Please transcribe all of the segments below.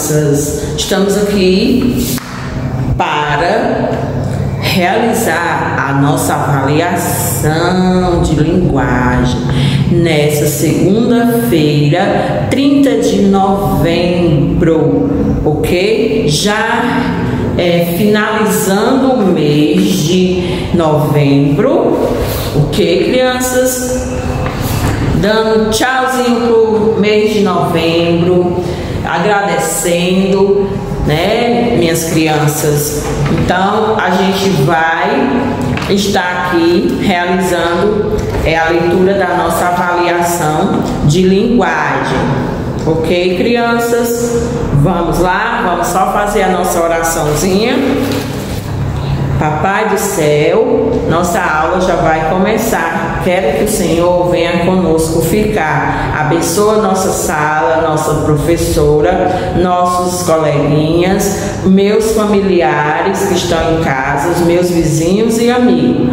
crianças, estamos aqui para realizar a nossa avaliação de linguagem nessa segunda-feira, 30 de novembro, ok? Já finalizando o mês de novembro, ok, crianças? Dando tchauzinho pro mês de novembro, agradecendo, né, minhas crianças. Então a gente vai estar aqui realizando a leitura da nossa avaliação de linguagem, ok, crianças? Vamos lá, vamos só fazer a nossa oraçãozinha. Papai do céu, nossa aula já vai começar. Quero que o Senhor venha conosco ficar. Abençoa nossa sala, nossa professora, nossos coleguinhas, meus familiares que estão em casa, os meus vizinhos e amigos.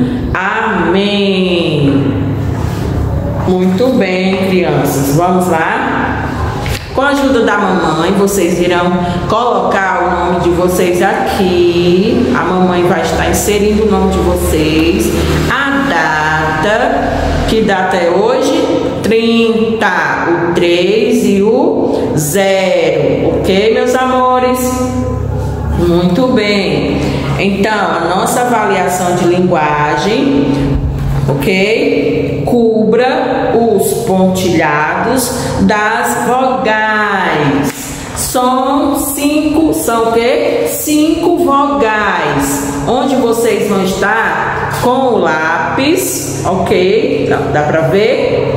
Amém. Muito bem, crianças. Vamos lá? Com a ajuda da mamãe, vocês irão colocar o nome de vocês aqui. A mamãe vai estar inserindo o nome de vocês. A data, que data é hoje? 30, o 3 e o 0. Ok, meus amores? Muito bem. Então, a nossa avaliação de linguagem, ok? Cubra os pontilhados das vogais. São o quê? 5 vogais. Onde vocês vão estar com o lápis, ok? Dá pra ver?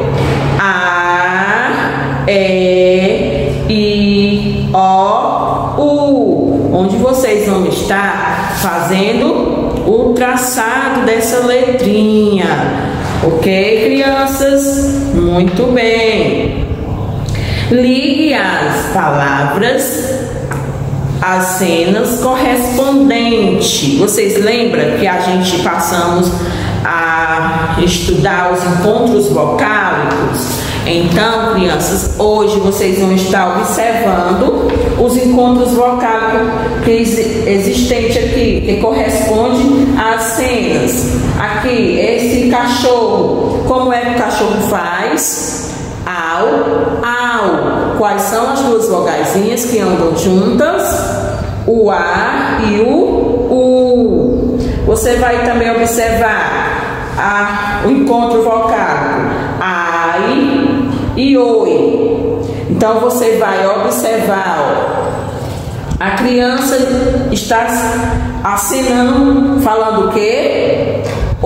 A, E, I, O, U. Onde vocês vão estar fazendo o traçado dessa letrinha, ok, crianças? Muito bem. Ligue as palavras às cenas correspondentes. Vocês lembram que a gente passamos a estudar os encontros vocálicos? Então, crianças, hoje vocês vão estar observando os encontros vocálicos que existente aqui, que corresponde às cenas. Aqui, esse cachorro, como é que o cachorro faz? Au, au. Quais são as duas vogaizinhas que andam juntas? O A e o U. Você vai também observar o encontro vocálico ai e oi. Então você vai observar, a criança está acenando, falando o quê?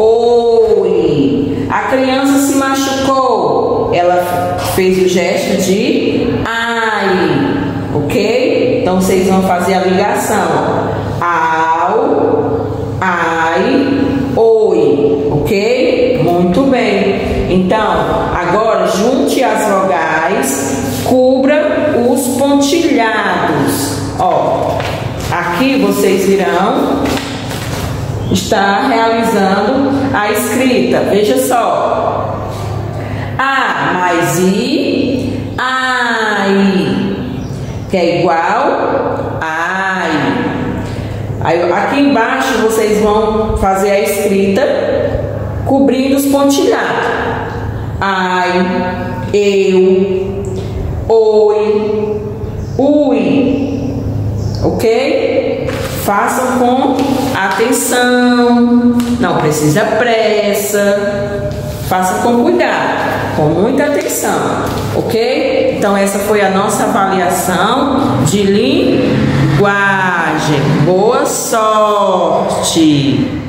Oi. A criança se machucou, ela fez o gesto de ai, ok? Então vocês vão fazer a ligação. Au, ai, oi, ok? Muito bem. Então, agora junte as vogais, cubra os pontilhados. Ó, aqui vocês irão estar realizando a escrita. Veja só. A mais I, ai, que é igual ai. Aí, aqui embaixo vocês vão fazer a escrita cobrindo os pontilhados. Ai, eu, oi, ui, ok? Façam com atenção, não precisa pressa, façam com cuidado, com muita atenção, ok? Então essa foi a nossa avaliação de linguagem. Boa sorte!